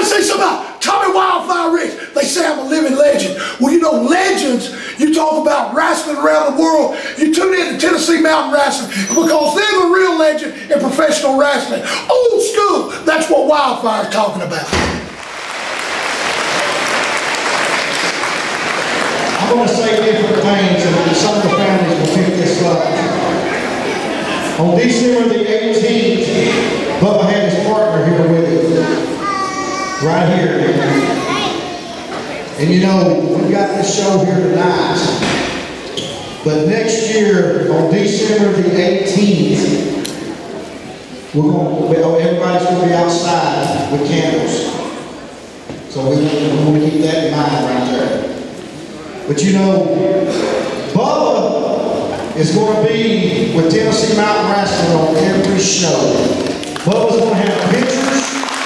say something about Tommy Wildfire Ricks. They say I'm a living legend. Well, you know, legends, you talk about wrestling around the world, you tune in to Tennessee Mountain Wrestling because they're the real legend in professional wrestling. Old school, that's what Wildfire's talking about. I'm going to say different things, and some of the families will pick this up. On December the 18th, Bubba had his partner here with him, right here. And you know, we got this show here tonight, but next year, on December the 18th, everybody's going to be outside with candles. So we want to keep that in mind right there. But you know, Bubba is going to be with Tennessee Mountain Wrestling on every show. Bubba's going to have pictures.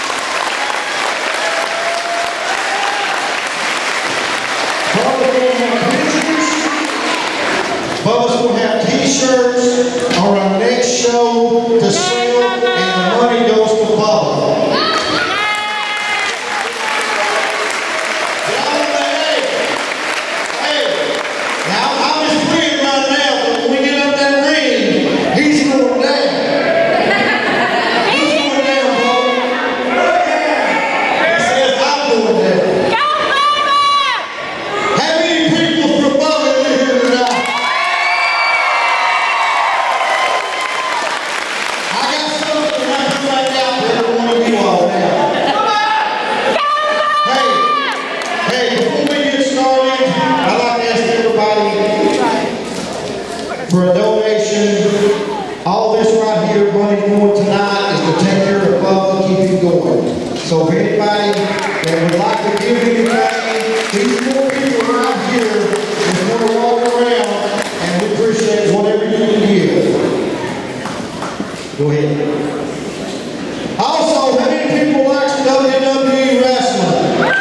Bubba's going to have pictures. Bubba's going to have t-shirts on our next show to sell, and the money goes to Bubba. For a donation, all this right here, money going tonight is to take care of Bubba and keep him going. So if anybody that would like to give anything, these four people right here is going to walk around, and we appreciate whatever you can give. Go ahead. Also, how many people like WWE wrestling?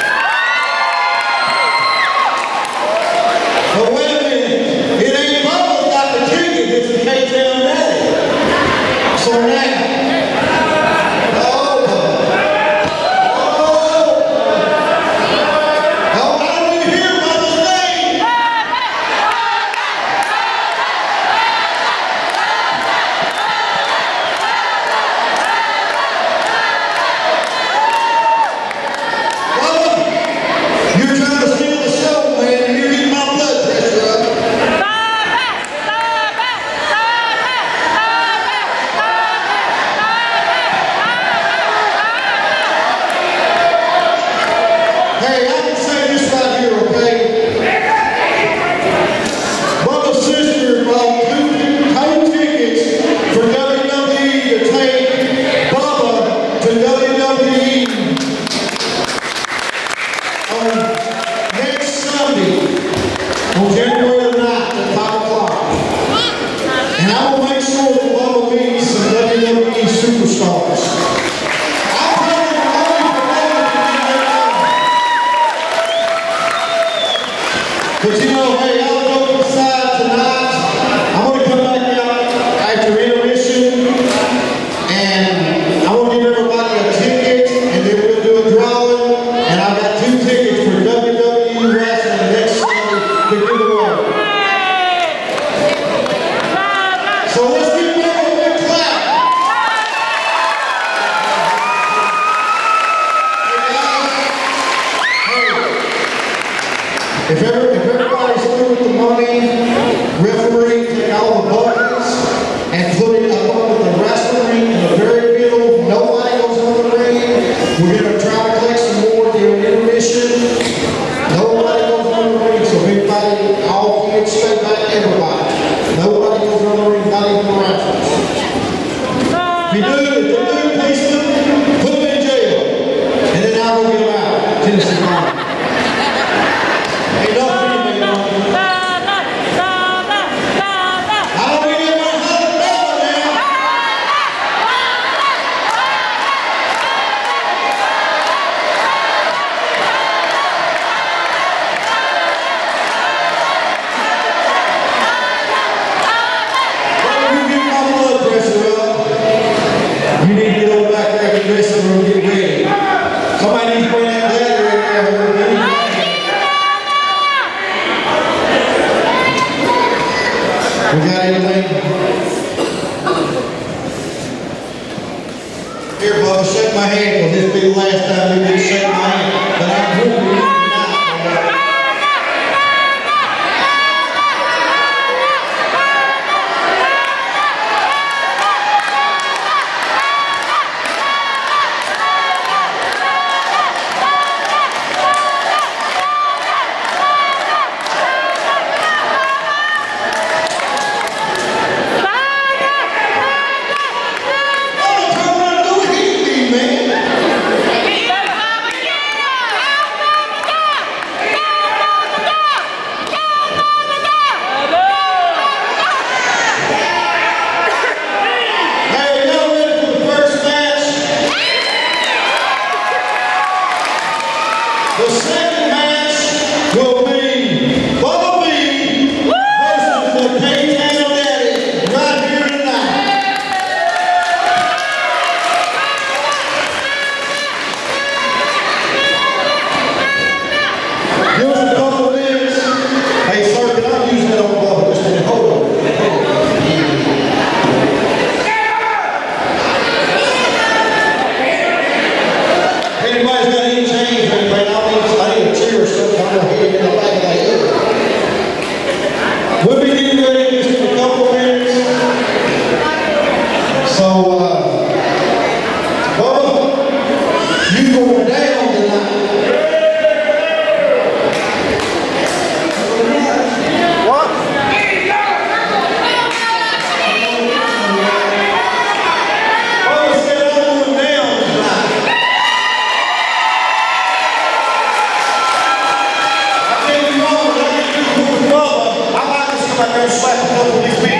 But wait a minute, it ain't Bubba's got the ticket, it's the TMW. So now, I don't even hear Bubba's name. Bubba, you're trying to steal the show, man, and you're getting my blood pressure up. Hey, I can say this right here, okay? Bubba's sister bought two tickets for WWE to take Bubba to WWE on next Sunday, on January the 9th at 5 o'clock. And I will make sure that Bubba meets some WWE superstars. I'll tell you the money for Bubba to get that done. But you know, hey, I'll go inside tonight. I'm going to come back out after intermission, and I want to give everybody a ticket, and then we'll do a drawing. And I've got 2 tickets for WWE Wrestling next Sunday to give away. So let's give them a big clap. If everybody's through with the money, referee take all the buttons and put it up under the wrestling ring in the very middle. Nobody goes on the ring. We're going to try to collect some more during intermission. Nobody goes on the ring, so everybody, all kids, stay back, everybody. Nobody goes on the ring, not even the wrestlers. If you do, please put them in jail. And then I'll go get them out. Tennessee Mountain. Ain't nothing in there, man. I don't need anyone hollering Bubba now. You get my blood pressure up. You need to get over back there and dress and get ready. Somebody needs to it'll be the last time we can shake my hand. But I'm hoping you tonight. The second match will be Bubba versus the K-Town Daddy right here tonight. Give us a couple of minutes. Hey, sir, can I use that on Bubba? Just a minute. Hold on. Anybody's got any change or anything? I need a chair or something. I'm going to hit it in the back of the head. We'll be getting ready just in a couple of minutes. So, Bubba, you going down tonight. What? Bubba said I'm going down tonight. I'm going to slap a couple of these people.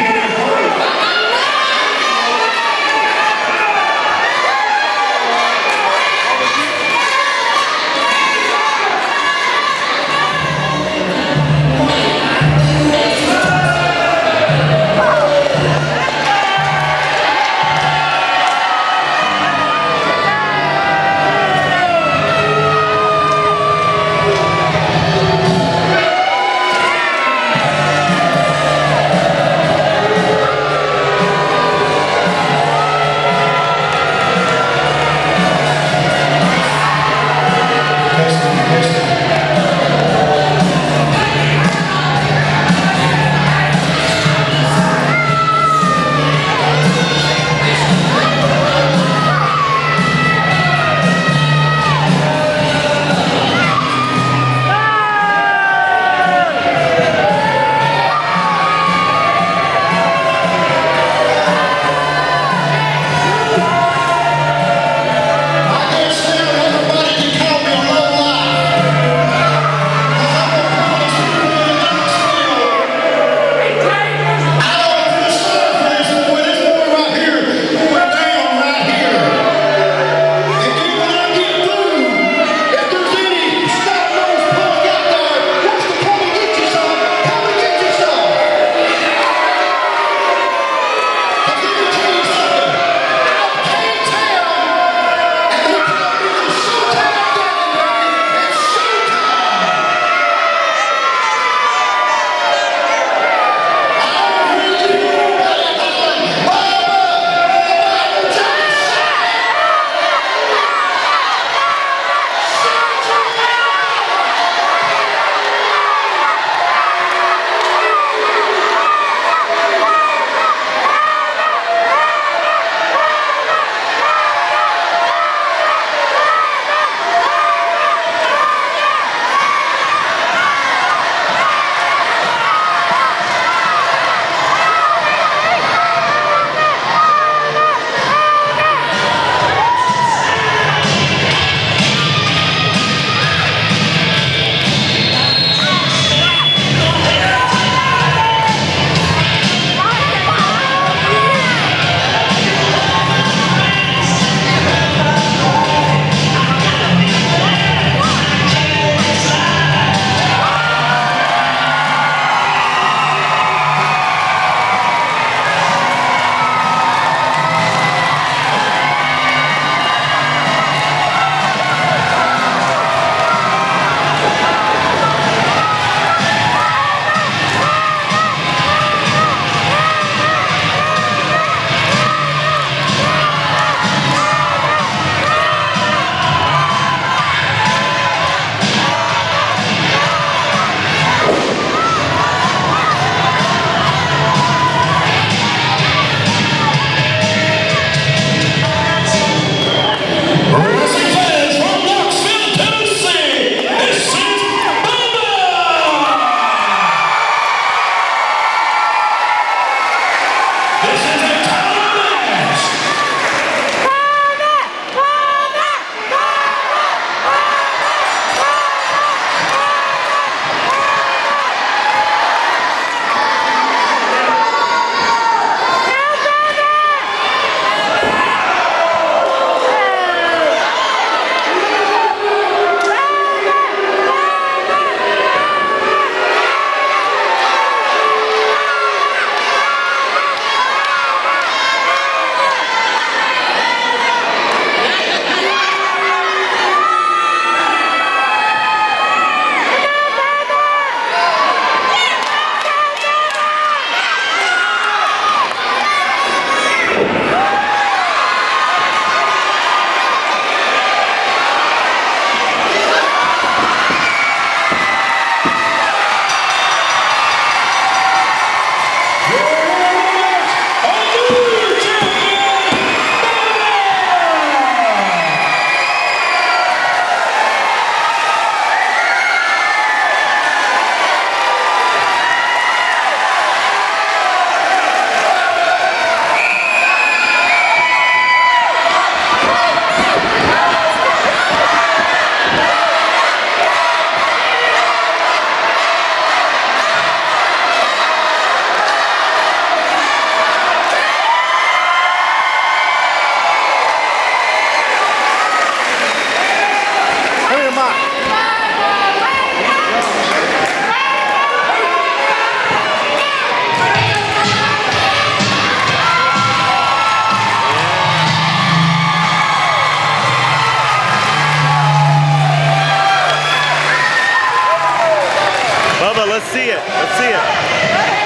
see it. Let's see it.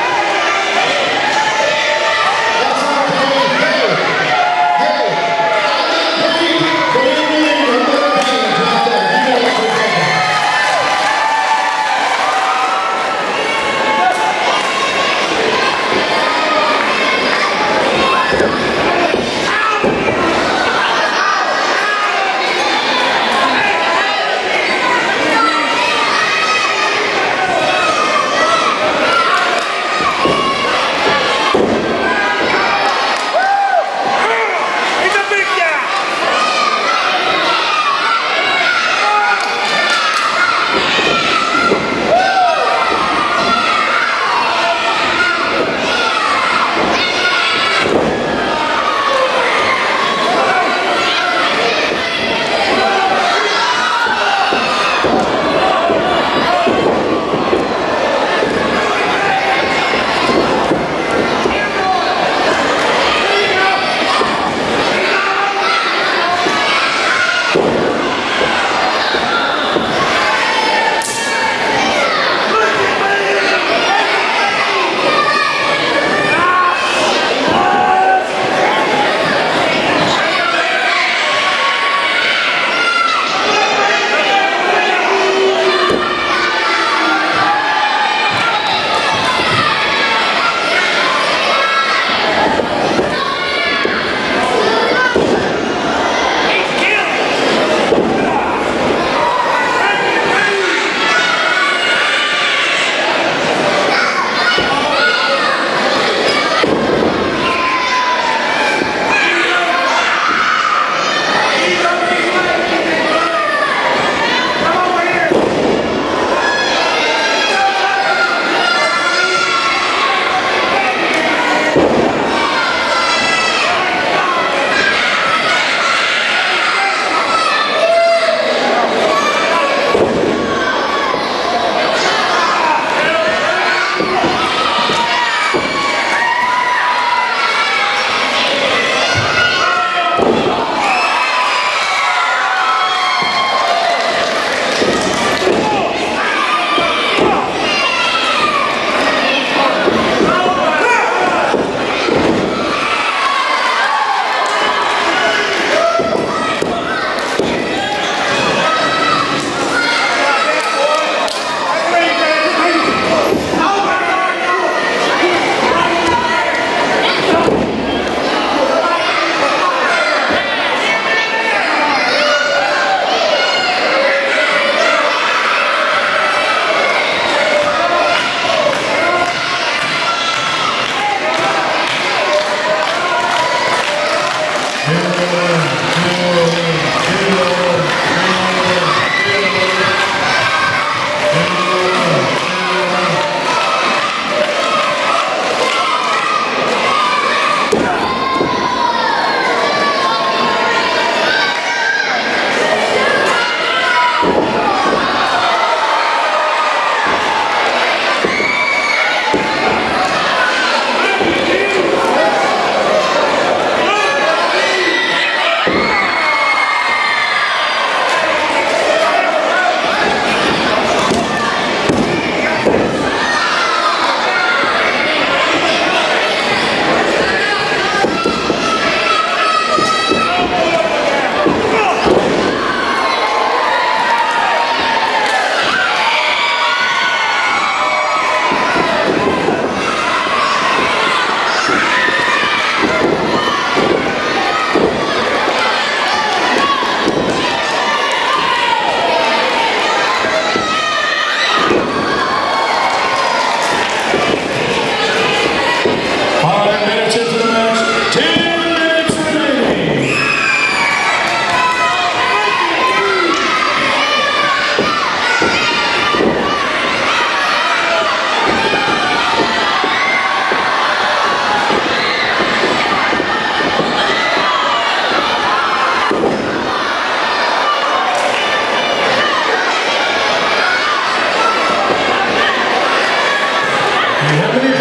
Hillbilly